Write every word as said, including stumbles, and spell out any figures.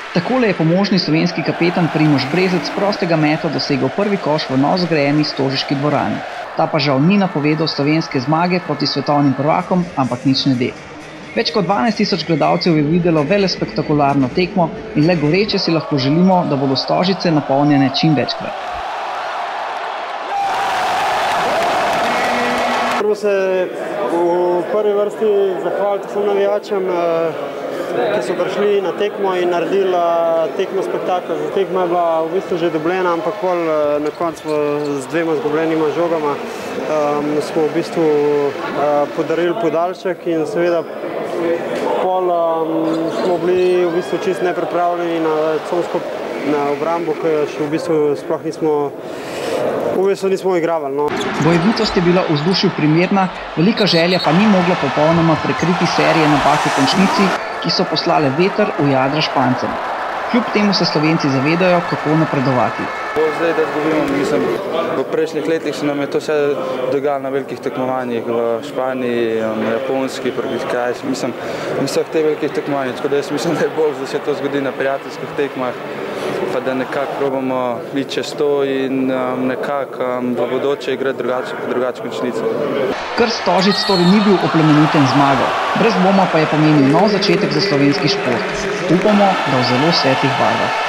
Takole je pomožni slovenski kapetan Primož Brezec s prostega meta dosegel prvi koš v novozgrajeni stožiški dvorani. Ta pa žal ni napovedal slovenske zmage proti svetovnim prvakom, ampak nič ne de. Več kot dvanajst tisoč gledalcev je videlo velespektakularno tekmo in le goreče si lahko želimo, da bodo Stožice napolnjene čim večkrat. Prvo se v prvi vrsti zahvaliti vsem navijačem, ki so prišli na tekmo in naredili tekmo spektakel. Tekma je bila v bistvu že dobljena, ampak pol na koncu z dvema zgubljenima žogama um, smo v bistvu uh, podarili podaljšek in seveda pol um, smo bili v bistvu čisto nepripravljeni na consko na obrambo, ki še v bistvu sploh nismo v bistvu nismo igravali. No. Bojevitost je bila v vzdušju primerna, velika želja pa ni mogla popolnoma prekriti serije napak v končnici, ki so poslale veter v jadra Špancem. Kljub temu se Slovenci zavedajo, kako napredovati. Zdaj, da zgubimo, mislim, v prejšnjih letih se nam je to vse dogajalo na velikih tekmovanjih v Španiji, na Japonski, proti Kitajski, mislim, na vseh teh velikih tekmovanjih, tako da jaz mislim, da je bolj, da se to zgodi na prijateljskih tekmah, pa da nekako probamo iti čez to in um, nekako um, v bodoče igrati drugače, drugače končnice. Krst Stožic torej ni bil oplemeniten zmago, brez dvoma pa je pomenil nov začetek za slovenski šport. Upamo, da v zelo svetlih barvah.